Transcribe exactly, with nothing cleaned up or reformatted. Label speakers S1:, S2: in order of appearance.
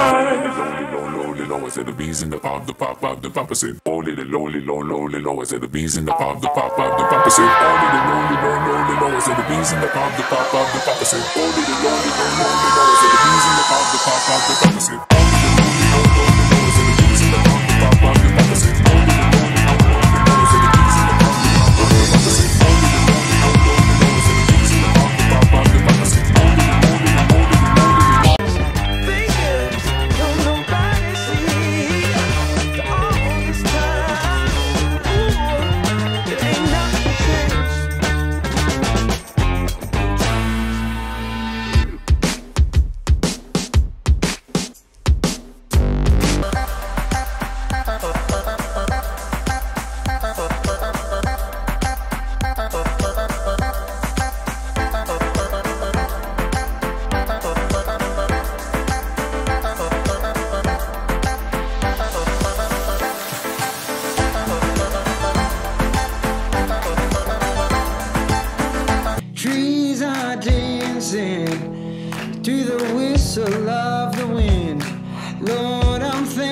S1: Lonely, low, I said the bees in the pop, the pop, pop, the papa said. Only the lonely, low, lonely, low, I said the bees in the pop, the pop, pop, the papa said. Only the lonely, low, lonely, low, I said the bees in the pop, the pop, pop, the papa said. Only the lonely, low, lonely, low, I said the bees in the pop, the pop, pop, the papa said. Only the lonely, low, lonely, low, I said the bees in the pop, the pop, pop, the papa said. Only the lonely, low, lonely, low, I said the bees in the pop, the pop, pop, the papa said. Only the lonely, low, lonely, low, I said the bees in the pop, the pop, pop, the papa said. Only the lonely, low, lonely, low,
S2: Trees are dancing to the whistle of the wind. Lord, I'm thankful.